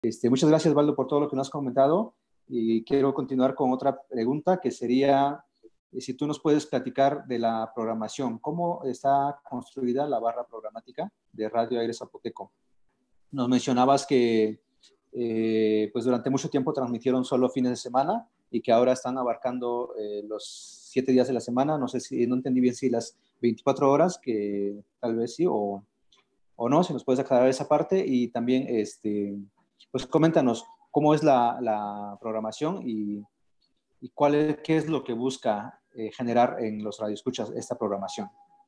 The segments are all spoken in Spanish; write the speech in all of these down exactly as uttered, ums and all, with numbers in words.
Este, muchas gracias, Valdo, por todo lo que nos has comentado. Y quiero continuar con otra pregunta que sería, eh, si tú nos puedes platicar de la programación. ¿Cómo está construida la barra programática de Radio Aire Zapoteco? Nos mencionabas que eh, pues durante mucho tiempo transmitieron solo fines de semana y que ahora están abarcando eh, los siete días de la semana. No sé si, no entendí bien si las veinticuatro horas, que tal vez sí, o, o no, si nos puedes aclarar esa parte. Y también, este, pues coméntanos cómo es la, la programación y, y cuál es, qué es lo que busca eh, generar en los radioescuchas esta programación.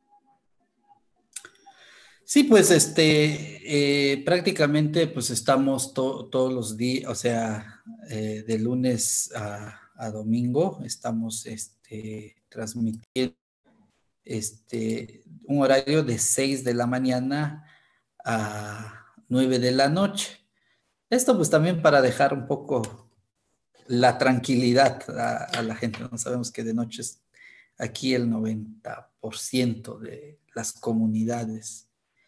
Sí, pues este, eh, prácticamente pues estamos to- todos los días, o sea, eh, de lunes a, a domingo estamos este, transmitiendo este, un horario de seis de la mañana a nueve de la noche. Esto pues también para dejar un poco la tranquilidad a, a la gente. No sabemos que de noche es aquí el noventa por ciento de las comunidades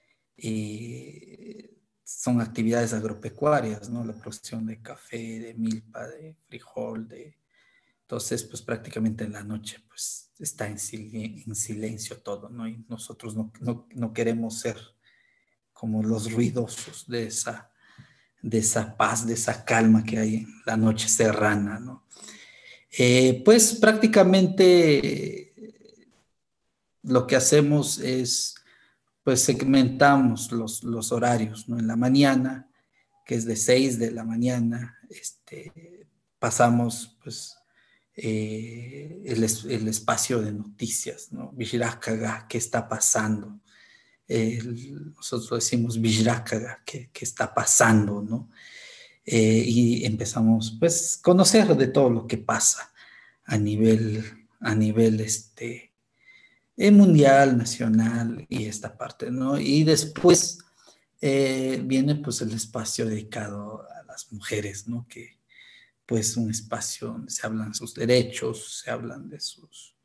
eh, son actividades agropecuarias, ¿no? La producción de café, de milpa, de frijol, de... Entonces, pues prácticamente en la noche, pues está en, sil en silencio todo, ¿no? Y nosotros no, no, no queremos ser como los ruidosos de esa, de esa paz, de esa calma que hay en la noche serrana, ¿no? Eh, pues prácticamente eh, lo que hacemos es pues segmentamos los, los horarios, ¿no? En la mañana, que es de seis de la mañana, este, pasamos pues eh, el, el, espacio de noticias, ¿no? Vijirakaga, ¿qué está pasando? Eh, nosotros decimos Vijirakaga, ¿qué, ¿qué está pasando? ¿No? Eh, y empezamos pues conocer de todo lo que pasa a nivel, a nivel este, eh, mundial, nacional y esta parte, ¿no? Y después eh, viene pues el espacio dedicado a las mujeres, ¿no? Que pues un espacio donde se hablan sus derechos, se hablan de sus,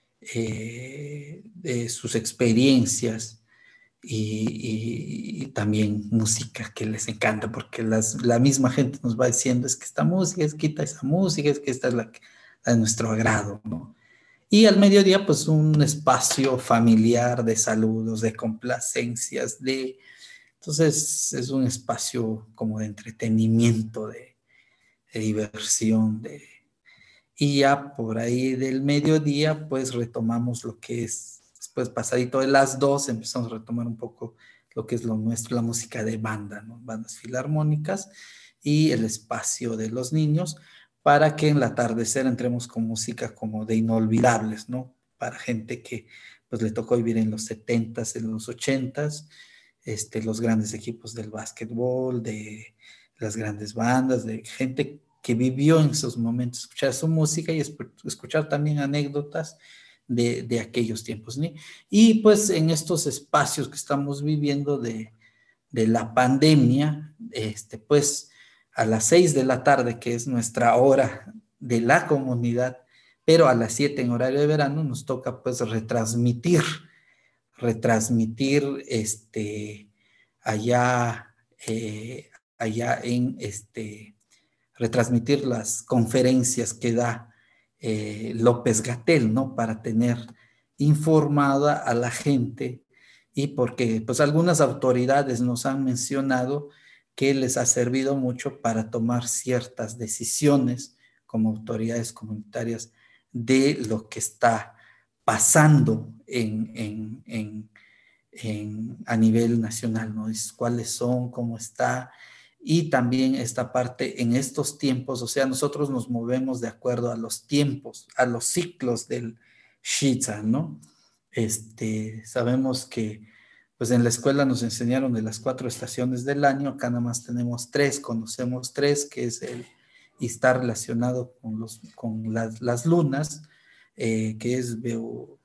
eh, de sus experiencias y, y, y, también música que les encanta, porque las, la misma gente nos va diciendo es que esta música, es quita esa música, es que esta es la, la de nuestro agrado, ¿no? Y al mediodía, pues un espacio familiar de saludos, de complacencias, de... Entonces es un espacio como de entretenimiento, de, de diversión, de... Y ya por ahí del mediodía, pues retomamos lo que es, después pasadito de las dos, empezamos a retomar un poco lo que es lo nuestro, la música de banda, ¿no? Bandas filarmónicas y el espacio de los niños, para que en el atardecer entremos con música como de inolvidables, ¿no? Para gente que pues le tocó vivir en los setentas, en los ochentas, este, los grandes equipos del básquetbol, de las grandes bandas, de gente que vivió en esos momentos, escuchar su música y escuchar también anécdotas de, de aquellos tiempos, ¿no? Y pues en estos espacios que estamos viviendo de, de la pandemia, este, pues a las seis de la tarde, que es nuestra hora de la comunidad, pero a las siete en horario de verano nos toca pues retransmitir, retransmitir este, allá, eh, allá en este, retransmitir las conferencias que da eh, López-Gatell, ¿no? Para tener informada a la gente y porque pues algunas autoridades nos han mencionado que les ha servido mucho para tomar ciertas decisiones como autoridades comunitarias de lo que está pasando en, en, en, en, a nivel nacional, ¿no? ¿Cuáles son? ¿Cómo está? Y también esta parte en estos tiempos, o sea, nosotros nos movemos de acuerdo a los tiempos, a los ciclos del Shiza, ¿no? Este, sabemos que pues en la escuela nos enseñaron de las cuatro estaciones del año, acá nada más tenemos tres, conocemos tres, que es el, y está relacionado con, los, con las, las lunas, eh, que es Beu,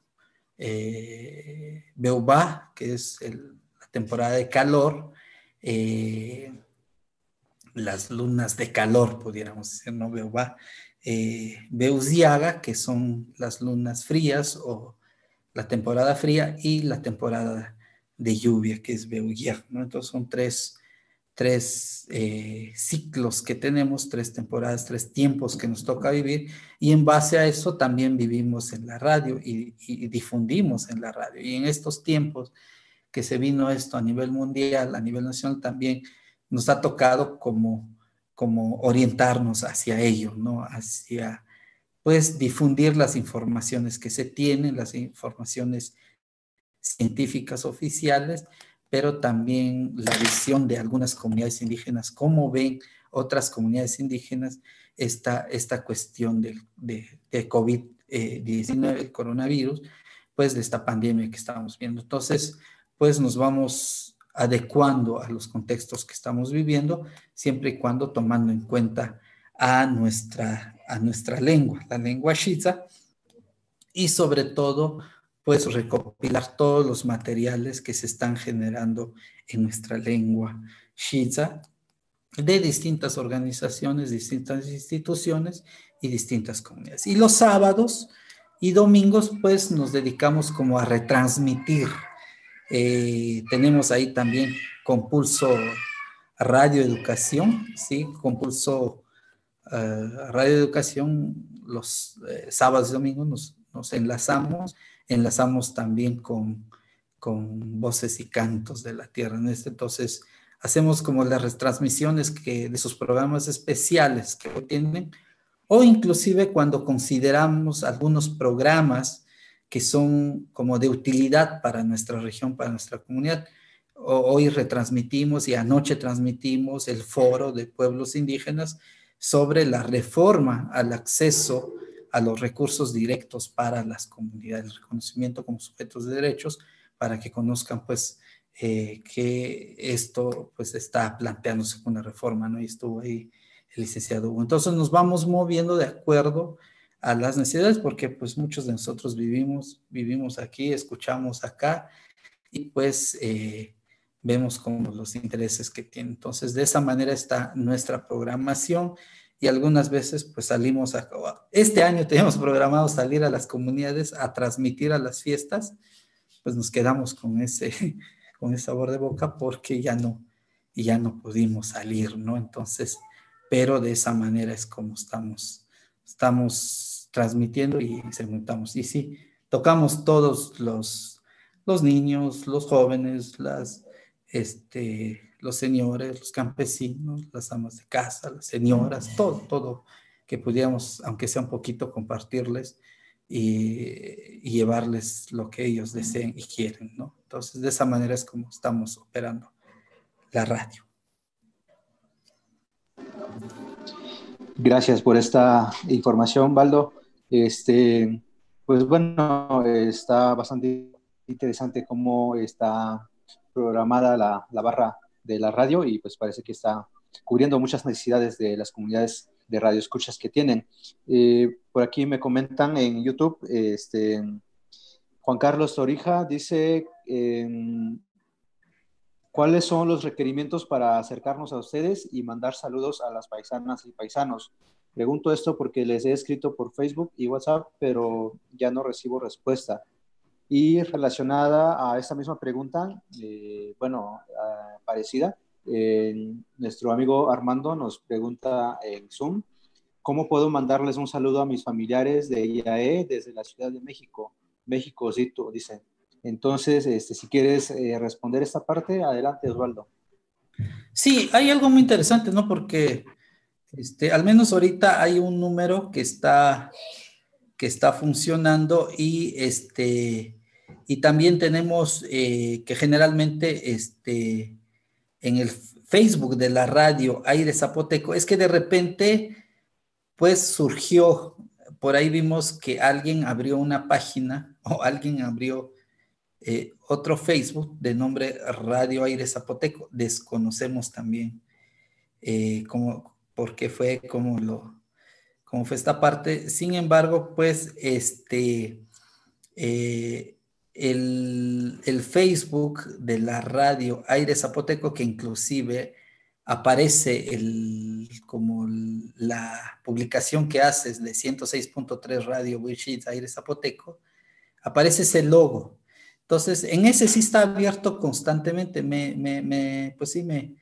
eh, Beubá, que es el, la temporada de calor, eh, las lunas de calor, pudiéramos decir, ¿no? Beubá, eh, Beuziaga, que son las lunas frías o la temporada fría, y la temporada de lluvia, que es Beugier, ¿no? Entonces son tres, tres eh, ciclos que tenemos, tres temporadas, tres tiempos que nos toca vivir, y en base a eso también vivimos en la radio y, y difundimos en la radio. Y en estos tiempos que se vino esto a nivel mundial, a nivel nacional, también nos ha tocado como, como orientarnos hacia ello, ¿no? Hacia, pues, difundir las informaciones que se tienen, las informaciones científicas oficiales, pero también la visión de algunas comunidades indígenas, cómo ven otras comunidades indígenas esta, esta cuestión de, de, de COVID diecinueve, el coronavirus, pues de esta pandemia que estamos viendo. Entonces, pues nos vamos adecuando a los contextos que estamos viviendo, siempre y cuando tomando en cuenta a nuestra, a nuestra lengua, la lengua Shiza, y sobre todo, pues recopilar todos los materiales que se están generando en nuestra lengua Shiza, de distintas organizaciones, distintas instituciones y distintas comunidades. Y los sábados y domingos, pues nos dedicamos como a retransmitir. Eh, tenemos ahí también Compulso Radio Educación, ¿sí? Compulso uh, Radio Educación, los eh, sábados y domingos nos, nos enlazamos, enlazamos también con, con Voces y Cantos de la Tierra. En este, entonces, hacemos como las retransmisiones que, de sus programas especiales que tienen, o inclusive cuando consideramos algunos programas que son como de utilidad para nuestra región, para nuestra comunidad. Hoy retransmitimos y anoche transmitimos el foro de pueblos indígenas sobre la reforma al acceso a los recursos directos para las comunidades, el reconocimiento como sujetos de derechos, para que conozcan pues eh, que esto pues está planteándose con una reforma, ¿no? Y estuvo ahí el licenciado Hugo. Entonces nos vamos moviendo de acuerdo a las necesidades, porque pues muchos de nosotros vivimos, vivimos aquí, escuchamos acá, y pues eh, vemos como los intereses que tienen. Entonces de esa manera está nuestra programación, y algunas veces pues salimos a, este año teníamos programado salir a las comunidades a transmitir a las fiestas, pues nos quedamos con ese, con ese sabor de boca, porque ya no, ya no pudimos salir, ¿no? Entonces, pero de esa manera es como estamos, estamos transmitiendo y segmentamos. Y sí, tocamos todos los, los niños, los jóvenes, las, este, los señores, los campesinos, las amas de casa, las señoras, todo, todo que pudiéramos, aunque sea un poquito, compartirles y, y llevarles lo que ellos deseen y quieren, ¿no? Entonces, de esa manera es como estamos operando la radio. Gracias por esta información, Baldo. Este, pues bueno, está bastante interesante cómo está programada la, la barra de la radio, y pues parece que está cubriendo muchas necesidades de las comunidades de radioescuchas que tienen. Eh, por aquí me comentan en YouTube, este, Juan Carlos Torija dice, eh, ¿cuáles son los requerimientos para acercarnos a ustedes y mandar saludos a las paisanas y paisanos? Pregunto esto porque les he escrito por Facebook y WhatsApp, pero ya no recibo respuesta. Y relacionada a esta misma pregunta, eh, bueno, uh, parecida, eh, nuestro amigo Armando nos pregunta en Zoom, ¿cómo puedo mandarles un saludo a mis familiares de I A E desde la Ciudad de México? México, Cito, dice. Entonces, este, si quieres eh, responder esta parte, adelante, Osvaldo. Sí, hay algo muy interesante, ¿no? Porque este, al menos ahorita hay un número que está, que está funcionando, y, este, y también tenemos eh, que generalmente este, en el Facebook de la radio Aire Zapoteco, es que de repente pues surgió, por ahí vimos que alguien abrió una página o alguien abrió eh, otro Facebook de nombre Radio Aire Zapoteco. Desconocemos también eh, cómo, por qué fue, cómo, lo, cómo fue esta parte. Sin embargo, pues este, eh, el, el Facebook de la radio Aire Zapoteco, que inclusive aparece el, como la publicación que haces de ciento seis punto tres Radio Wichita Aire Zapoteco, aparece ese logo. Entonces, en ese sí está abierto constantemente. Me, me, me, pues sí me,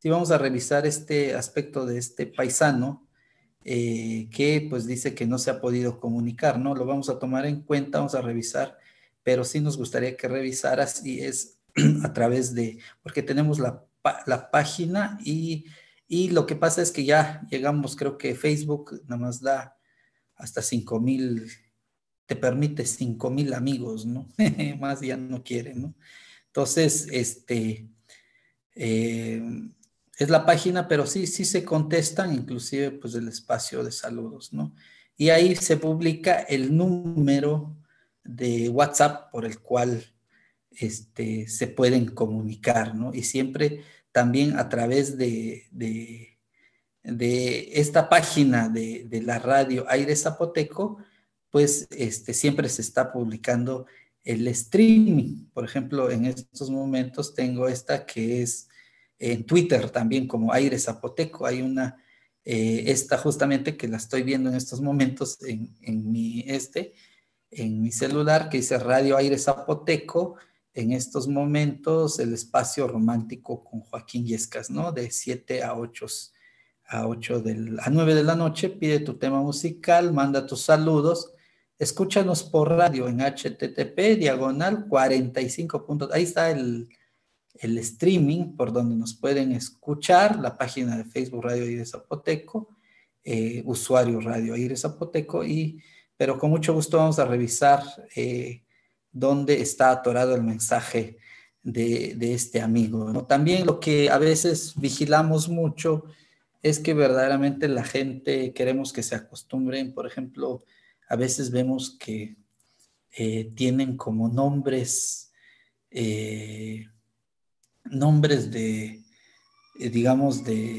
sí vamos a revisar este aspecto de este paisano eh, que pues dice que no se ha podido comunicar, ¿no? Lo vamos a tomar en cuenta, vamos a revisar, pero sí nos gustaría que revisaras si es a través de, porque tenemos la, la página y, y lo que pasa es que ya llegamos, creo que Facebook nada más da hasta cinco mil, te permite cinco mil amigos, ¿no? Más ya no quiere, ¿no? Entonces, este, eh, es la página, pero sí, sí se contestan, inclusive pues el espacio de saludos, ¿no? Y ahí se publica el número de WhatsApp por el cual este, se pueden comunicar, ¿no? Y siempre también a través de, de, de esta página de, de, la radio Aire Zapoteco, pues este, siempre se está publicando el streaming. Por ejemplo, en estos momentos tengo esta que es en Twitter también como Aire Zapoteco. Hay una, eh, esta justamente que la estoy viendo en estos momentos en, en, mi, este, en mi celular, que dice Radio Aire Zapoteco. En estos momentos el espacio romántico con Joaquín Yescas, ¿no? De siete a ocho a ocho del, a nueve de la noche, pide tu tema musical, manda tus saludos, escúchanos por radio en H T T P, diagonal cuarenta y cinco puntos, ahí está el, el streaming por donde nos pueden escuchar, la página de Facebook Radio Aire Zapoteco, eh, usuario Radio Aire Zapoteco, y, pero con mucho gusto vamos a revisar eh, dónde está atorado el mensaje de, de este amigo, ¿no? También lo que a veces vigilamos mucho es que verdaderamente la gente queremos que se acostumbren. Por ejemplo, a veces vemos que eh, tienen como nombres, eh, nombres de, eh, digamos,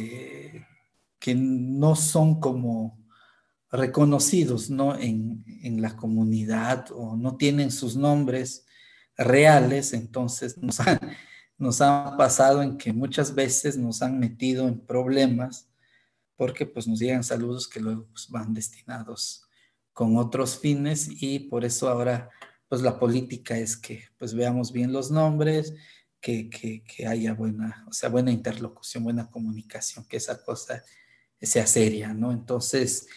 de que no son como reconocidos, ¿no? En, en la comunidad o no tienen sus nombres reales. Entonces nos ha, nos ha pasado en que muchas veces nos han metido en problemas porque pues nos llegan saludos que luego pues, van destinados con otros fines y por eso ahora pues la política es que pues veamos bien los nombres, que, que, que haya buena, o sea, buena interlocución, buena comunicación, que esa cosa sea seria, ¿no? Entonces,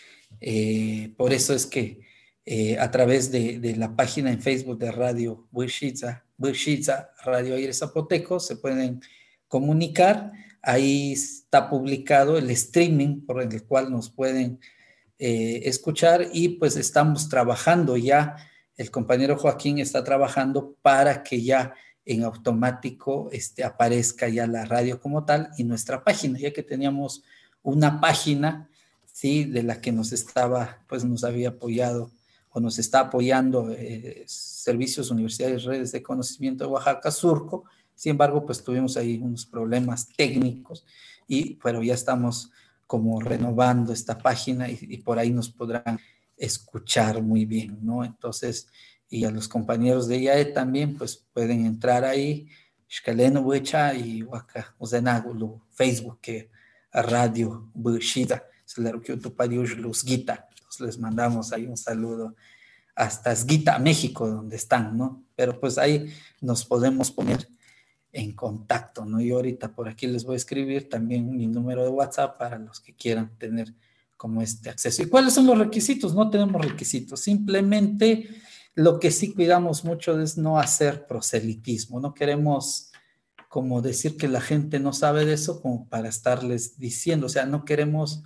eh, por eso es que eh, a través de, de, la página en Facebook de Radio Bushitza, Bushitza Radio Aire Zapoteco, se pueden comunicar. Ahí está publicado el streaming por el cual nos pueden eh, escuchar y pues estamos trabajando ya, el compañero Joaquín está trabajando para que ya en automático este, aparezca ya la radio como tal y nuestra página, ya que teníamos una página, ¿sí? De la que nos estaba, pues nos había apoyado o nos está apoyando eh, Servicios Universitarios Redes de Conocimiento de Oaxaca, Surco. Sin embargo, pues tuvimos ahí unos problemas técnicos, y, pero ya estamos como renovando esta página y, y por ahí nos podrán escuchar muy bien, ¿no? Entonces, y a los compañeros de I A E también, pues pueden entrar ahí, Xcaleno Huecha y Waka, Uzenagulu, Facebook, que a Radio Bushida, se le requió tu pariush Luz Guita. Entonces les mandamos ahí un saludo hasta Esguita, México, donde están, ¿no? Pero pues ahí nos podemos poner en contacto, ¿no? Y ahorita por aquí les voy a escribir también mi número de WhatsApp para los que quieran tener como este acceso. ¿Y cuáles son los requisitos? No tenemos requisitos, simplemente lo que sí cuidamos mucho es no hacer proselitismo, no queremos como decir que la gente no sabe de eso como para estarles diciendo, o sea, no queremos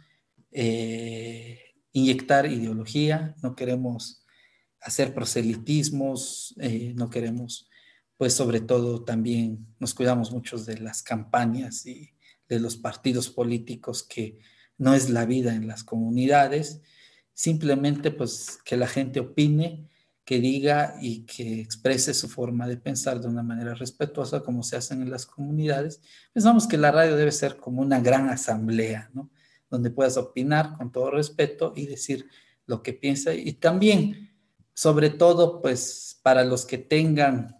eh, inyectar ideología, no queremos hacer proselitismos, eh, no queremos, pues sobre todo también nos cuidamos mucho de las campañas y de los partidos políticos, que no es la vida en las comunidades, simplemente pues que la gente opine, que diga y que exprese su forma de pensar de una manera respetuosa como se hacen en las comunidades. Pensamos que la radio debe ser como una gran asamblea, ¿no? Donde puedas opinar con todo respeto y decir lo que piensa, y también sobre todo pues para los que tengan,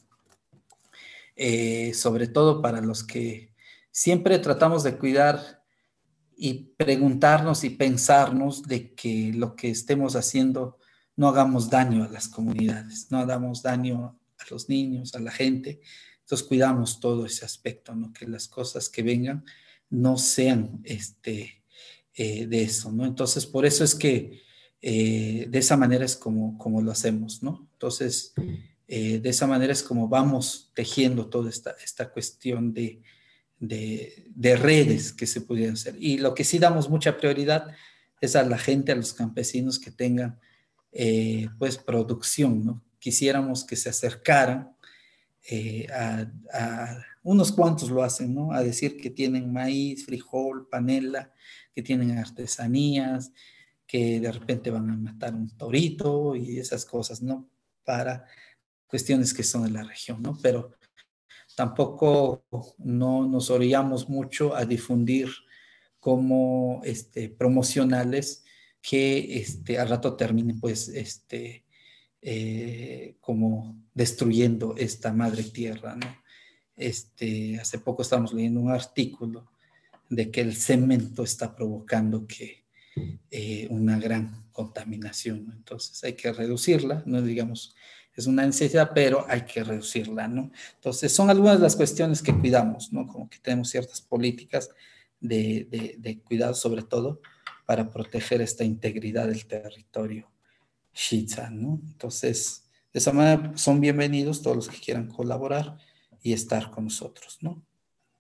eh, sobre todo para los que siempre tratamos de cuidar y preguntarnos y pensarnos de que lo que estemos haciendo no hagamos daño a las comunidades, no hagamos daño a los niños, a la gente. Entonces cuidamos todo ese aspecto, ¿no? Que las cosas que vengan no sean este, eh, de eso, ¿no? Entonces, por eso es que eh, de esa manera es como, como lo hacemos, ¿no? Entonces, eh, de esa manera es como vamos tejiendo toda esta, esta cuestión de, de, de redes que se pudieran hacer. Y lo que sí damos mucha prioridad es a la gente, a los campesinos que tengan, eh, pues, producción, ¿no? Quisiéramos que se acercaran eh, a, a, unos cuantos lo hacen, ¿no? A decir que tienen maíz, frijol, panela, que tienen artesanías, que de repente van a matar un torito y esas cosas, ¿no? Para cuestiones que son de la región, ¿no? Pero tampoco no nos orillamos mucho a difundir como este, promocionales que este, al rato terminen pues este, eh, como destruyendo esta madre tierra, ¿no? Este, hace poco estábamos leyendo un artículo de que el cemento está provocando que eh, una gran contaminación, ¿no? Entonces hay que reducirla, no digamos, es una necesidad, pero hay que reducirla, ¿no? Entonces son algunas de las cuestiones que cuidamos, ¿no? Como que tenemos ciertas políticas de, de, de cuidado sobre todo para proteger esta integridad del territorio Shiza, ¿no? Entonces, de esa manera son bienvenidos todos los que quieran colaborar y estar con nosotros, ¿no?